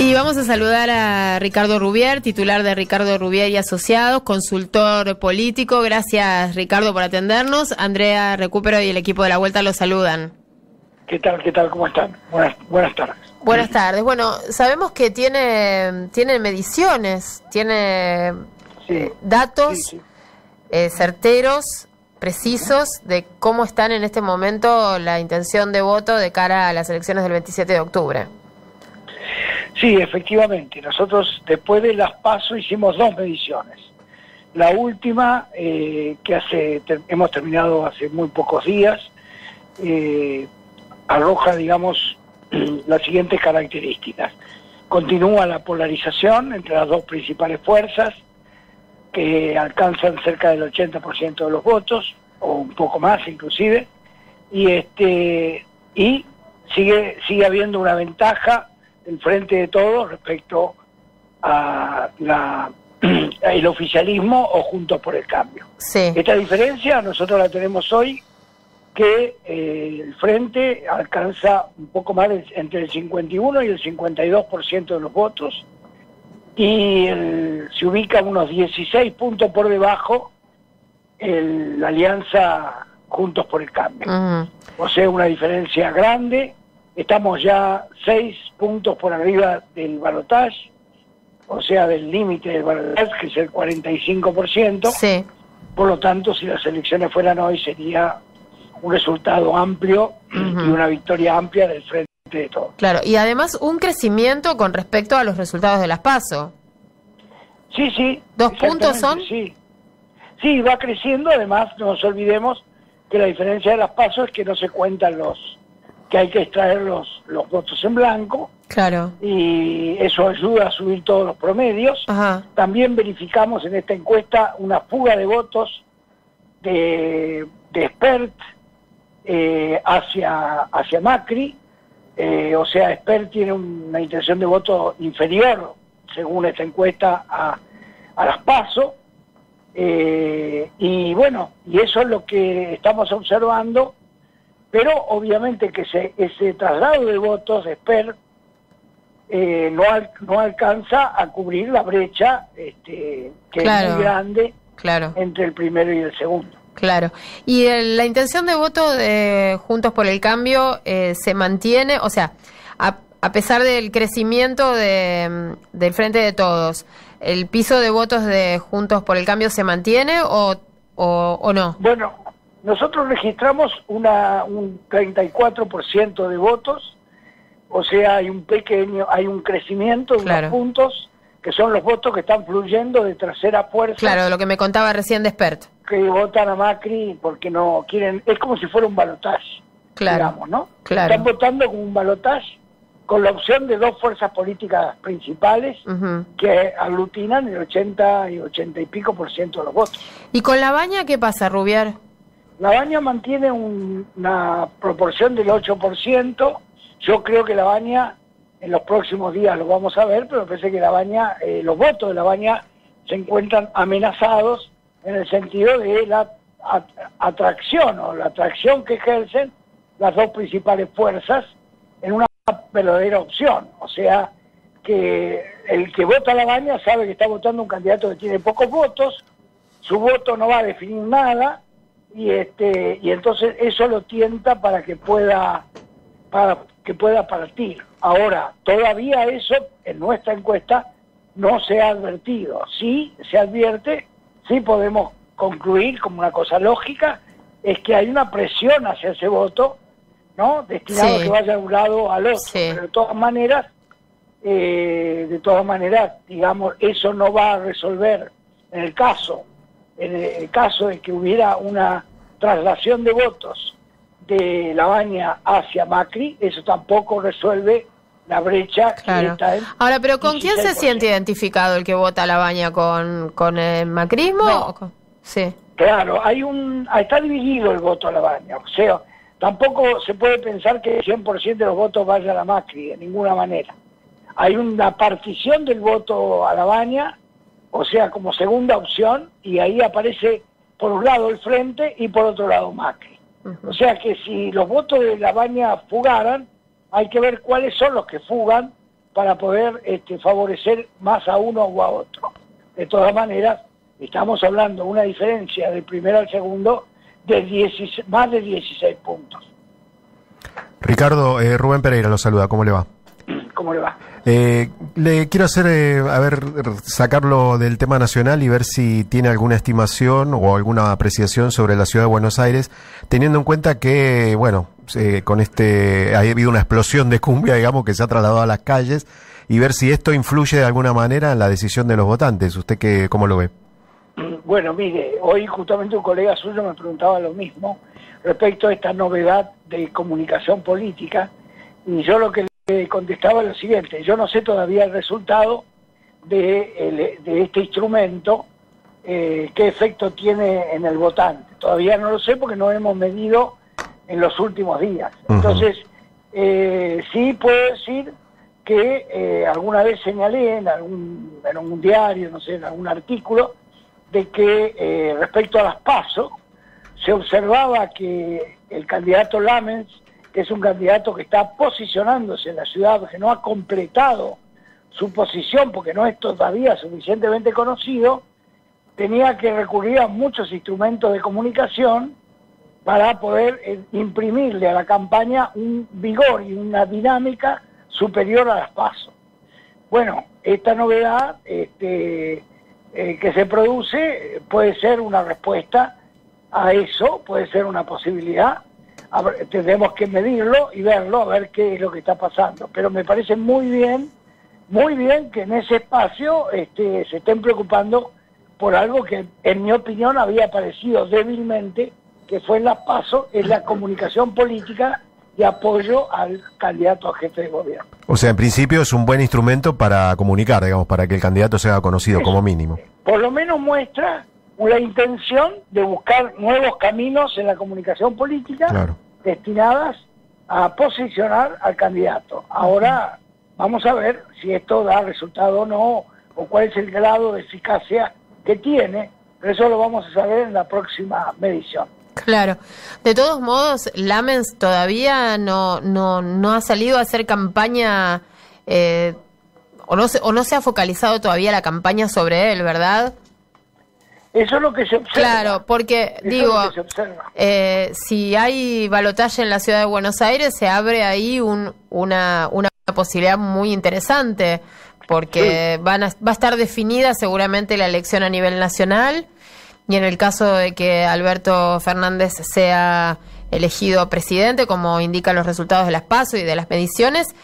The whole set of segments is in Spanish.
Y vamos a saludar a Ricardo Rubier, titular de Ricardo Rubier y Asociados, consultor político. Gracias, Ricardo, por atendernos. Andrea Recupero y el equipo de La Vuelta los saludan. ¿Qué tal? ¿Cómo están? Buenas tardes. Buenas tardes. Bueno, sabemos que tiene mediciones, tiene datos certeros, precisos, de cómo están en este momento la intención de voto de cara a las elecciones del 27 de octubre. Sí, efectivamente. Nosotros después de las PASO hicimos 2 mediciones. La última, hemos terminado hace muy pocos días, arroja, digamos, las siguientes características. Continúa la polarización entre las 2 principales fuerzas, que alcanzan cerca del 80% de los votos, o un poco más inclusive, y sigue habiendo una ventaja del Frente de Todos respecto a el oficialismo o Juntos por el Cambio. Sí. Esta diferencia nosotros la tenemos hoy, que el Frente alcanza un poco más entre el 51 y el 52% de los votos, y se ubica unos 16 puntos por debajo la alianza Juntos por el Cambio. O sea, una diferencia grande. Estamos ya 6 puntos por arriba del balotaje, o sea, del límite del balotaje, que es el 45%. Sí. Por lo tanto, si las elecciones fueran hoy, sería un resultado amplio y una victoria amplia del Frente de Todos. Claro, y además un crecimiento con respecto a los resultados de las PASO. Sí. ¿2 puntos son? Sí, va creciendo. Además, no nos olvidemos que la diferencia de las PASO es que no se cuentan que hay que extraer los votos en blanco. Claro. Y eso ayuda a subir todos los promedios. Ajá. También verificamos en esta encuesta una fuga de votos de Espert hacia Macri. O sea, Espert tiene una intención de voto inferior, según esta encuesta, a las PASO. Y bueno, y eso es lo que estamos observando, pero obviamente que ese traslado de votos de Espert no alcanza a cubrir la brecha que es muy grande entre el primero y el segundo. Claro. ¿Y la intención de voto de Juntos por el Cambio se mantiene? O sea, a pesar del crecimiento del Frente de Todos, ¿el piso de votos de Juntos por el Cambio se mantiene o no? Bueno, nosotros registramos un 34% de votos, o sea, hay un crecimiento de unos puntos, que son los votos que están fluyendo de tercera fuerza. Claro, lo que me contaba recién de Espert. Que votan a Macri porque no quieren, es como si fuera un balotaje, digamos, ¿no? Claro. Están votando como un balotaje con la opción de 2 fuerzas políticas principales que aglutinan el 80 y 80 y pico % de los votos. ¿Y con La Baña qué pasa, Rubier? La Baña mantiene una proporción del 8%. Yo creo que La Baña, en los próximos días lo vamos a ver, pero parece que La Baña, los votos de La Baña se encuentran amenazados en el sentido de la atracción o la atracción que ejercen las 2 principales fuerzas en una verdadera opción. O sea, que el que vota a La Baña sabe que está votando un candidato que tiene pocos votos, su voto no va a definir nada, y entonces eso lo tienta para que pueda partir. Ahora, todavía eso en nuestra encuesta no se ha advertido. Sí se advierte, sí podemos concluir como una cosa lógica, es que hay una presión hacia ese voto, ¿no? Destinado a que vaya de un lado o al otro. Pero de todas maneras, digamos, eso no va a resolver en el caso de que hubiera una traslación de votos de La Baña hacia Macri, eso tampoco resuelve la brecha que está en... Ahora, pero ¿con quién se siente identificado el que vota a La Baña? ¿Con el macrismo? No. Sí. Claro, está dividido el voto a La Baña, o sea, tampoco se puede pensar que el 100% de los votos vayan a Macri, de ninguna manera. Hay una partición del voto a La Baña, o sea, como segunda opción, y ahí aparece por un lado el Frente y por otro lado Macri. O sea que si los votos de La Baña fugaran, hay que ver cuáles son los que fugan para poder favorecer más a uno o a otro. De todas maneras, estamos hablando de una diferencia del primero al segundo de más de 16 puntos. Ricardo, Rubén Pereira lo saluda, ¿cómo le va? ¿Cómo le va? Le quiero hacer, sacarlo del tema nacional y ver si tiene alguna estimación o alguna apreciación sobre la ciudad de Buenos Aires, teniendo en cuenta que, bueno, con ha habido una explosión de cumbia, digamos, que se ha trasladado a las calles, y ver si esto influye de alguna manera en la decisión de los votantes. ¿Usted cómo lo ve? Bueno, mire, hoy justamente un colega suyo me preguntaba lo mismo respecto a esta novedad de comunicación política, y yo lo que le contestaba es lo siguiente: yo no sé todavía el resultado de este instrumento, qué efecto tiene en el votante. Todavía no lo sé porque no hemos medido en los últimos días. Entonces, sí puedo decir que alguna vez señalé en algún diario, no sé, en algún artículo, de que respecto a las PASO, se observaba que el candidato Lamens, que es un candidato que está posicionándose en la ciudad, que no ha completado su posición porque no es todavía suficientemente conocido, tenía que recurrir a muchos instrumentos de comunicación para poder imprimirle a la campaña un vigor y una dinámica superior a las PASO. Bueno, esta novedad que se produce puede ser una respuesta a eso, puede ser una posibilidad. Tendremos que medirlo y verlo, a ver qué es lo que está pasando. Pero me parece muy bien que en ese espacio se estén preocupando por algo que, en mi opinión, había aparecido débilmente, que fue en las PASO, es la comunicación política de apoyo al candidato a jefe de gobierno. O sea, en principio es un buen instrumento para comunicar, digamos, para que el candidato sea conocido como mínimo. Por lo menos muestra una intención de buscar nuevos caminos en la comunicación política, claro, destinadas a posicionar al candidato. Ahora vamos a ver si esto da resultado o no, o cuál es el grado de eficacia que tiene, pero eso lo vamos a saber en la próxima medición. Claro. De todos modos, Lamens todavía no ha salido a hacer campaña, o no se ha focalizado todavía la campaña sobre él, ¿verdad? Eso es lo que se observa. Claro, porque, digo, si hay balotaje en la ciudad de Buenos Aires, se abre ahí una posibilidad muy interesante, porque va a estar definida seguramente la elección a nivel nacional, y en el caso de que Alberto Fernández sea elegido presidente, como indican los resultados de las PASO y de las mediciones,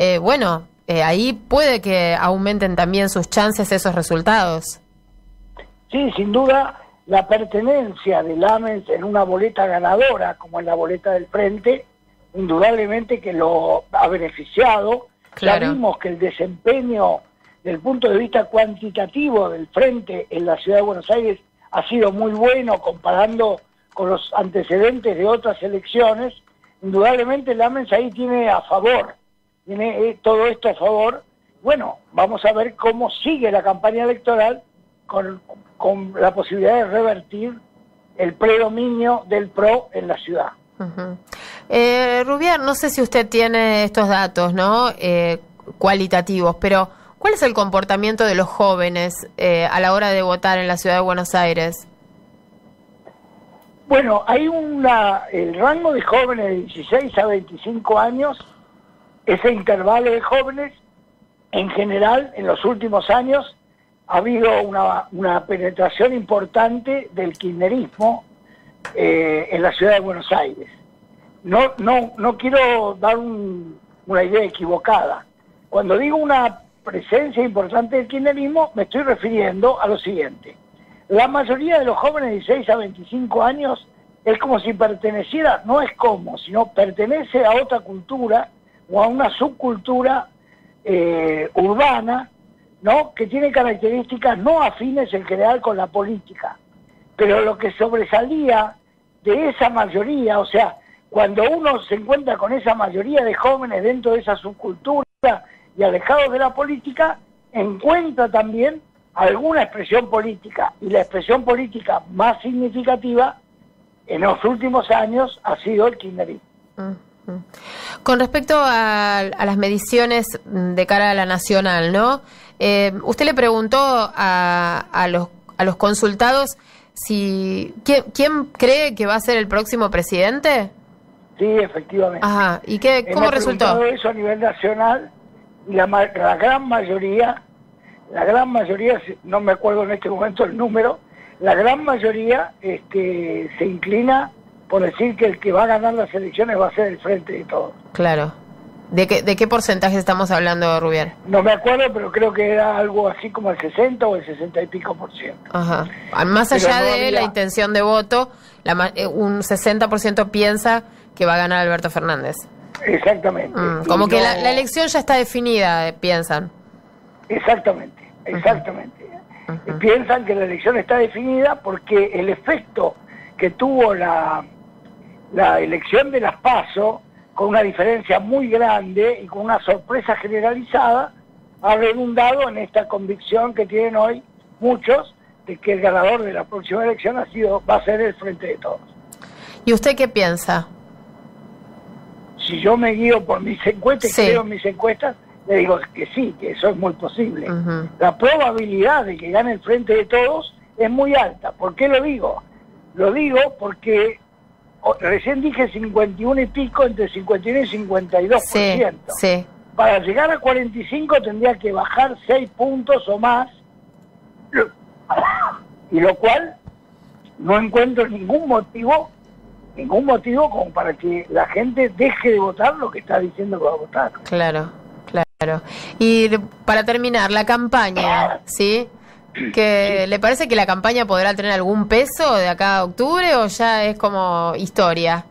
ahí puede que aumenten también sus chances esos resultados. Sí, sin duda, la pertenencia de Lamens en una boleta ganadora, como en la boleta del Frente, indudablemente que lo ha beneficiado. Claro. Ya vimos que el desempeño, desde el punto de vista cuantitativo del Frente en la ciudad de Buenos Aires, ha sido muy bueno comparando con los antecedentes de otras elecciones. Indudablemente Lamens ahí tiene a favor, tiene todo esto a favor. Bueno, vamos a ver cómo sigue la campaña electoral con la posibilidad de revertir el predominio del PRO en la ciudad. Rubier, no sé si usted tiene estos datos, ¿no? Cualitativos, pero ¿cuál es el comportamiento de los jóvenes a la hora de votar en la ciudad de Buenos Aires? Bueno, hay el rango de jóvenes de 16 a 25 años, ese intervalo de jóvenes, en general, en los últimos años, ha habido una penetración importante del kirchnerismo en la ciudad de Buenos Aires. No quiero dar una idea equivocada. Cuando digo una presencia importante del kirchnerismo, me estoy refiriendo a lo siguiente. La mayoría de los jóvenes de 16 a 25 años es como si perteneciera, no es como, sino pertenece a otra cultura o a una subcultura urbana, ¿no?, que tiene características no afines en general con la política. Pero lo que sobresalía de esa mayoría, o sea, cuando uno se encuentra con esa mayoría de jóvenes dentro de esa subcultura y alejados de la política, encuentra también alguna expresión política, y la expresión política más significativa en los últimos años ha sido el kirchnerismo. Con respecto a las mediciones de cara a la nacional, ¿no? Usted le preguntó a los consultados si ¿quién cree que va a ser el próximo presidente? Sí, efectivamente. Ajá. ¿Y cómo resultó? Eso a nivel nacional, y la gran mayoría, no me acuerdo en este momento el número, la gran mayoría se inclina por decir que el que va a ganar las elecciones va a ser el Frente de Todos. Claro. ¿De qué porcentaje estamos hablando, Rubier? No me acuerdo, pero creo que era algo así como el 60 o el 60 y pico %. Ajá. Más allá de la intención de voto, un 60% piensa que va a ganar Alberto Fernández. Exactamente. Como que la elección ya está definida, piensan. Exactamente. Piensan que la elección está definida porque el efecto que tuvo la elección de las PASO, con una diferencia muy grande y con una sorpresa generalizada, ha redundado en esta convicción que tienen hoy muchos de que el ganador de la próxima elección va a ser el Frente de Todos. ¿Y usted qué piensa? Si yo me guío por mis encuestas, sí, creo en mis encuestas, le digo que sí, que eso es muy posible. La probabilidad de que gane el Frente de Todos es muy alta. ¿Por qué lo digo? Lo digo porque recién dije 51 y pico, entre 51 y 52%. Sí, sí. Para llegar a 45 tendría que bajar 6 puntos o más, y lo cual no encuentro ningún motivo como para que la gente deje de votar lo que está diciendo que va a votar. Claro. Y para terminar, la campaña, ¿sí? ¿Que le parece que la campaña podrá tener algún peso de acá a octubre o ya es como historia?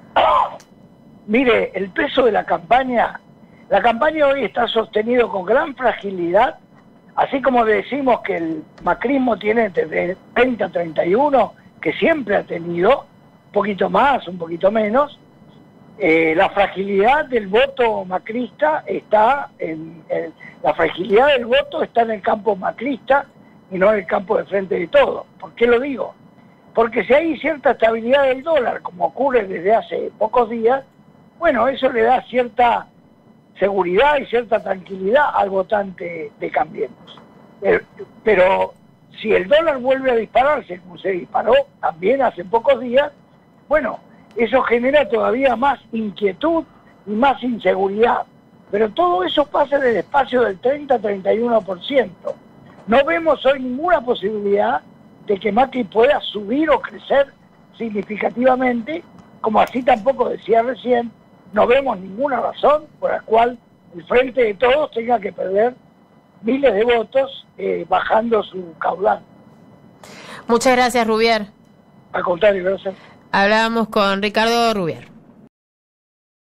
Mire, el peso de la campaña hoy está sostenido con gran fragilidad, así como decimos que el macrismo tiene desde 30 a 31, que siempre ha tenido, un poquito más, un poquito menos. La fragilidad del voto macrista la fragilidad del voto está en el campo macrista y no en el campo de Frente de Todos. ¿Por qué lo digo? Porque si hay cierta estabilidad del dólar, como ocurre desde hace pocos días, bueno, eso le da cierta seguridad y cierta tranquilidad al votante de Cambiemos. Pero si el dólar vuelve a dispararse, como se disparó también hace pocos días, bueno, eso genera todavía más inquietud y más inseguridad. Pero todo eso pasa en el espacio del 30-31%. No vemos hoy ninguna posibilidad de que Macri pueda subir o crecer significativamente, como así tampoco decía recién, no vemos ninguna razón por la cual el Frente de Todos tenga que perder miles de votos bajando su caudal. Muchas gracias, Rubier. Al contrario, gracias. Hablábamos con Ricardo Rubier.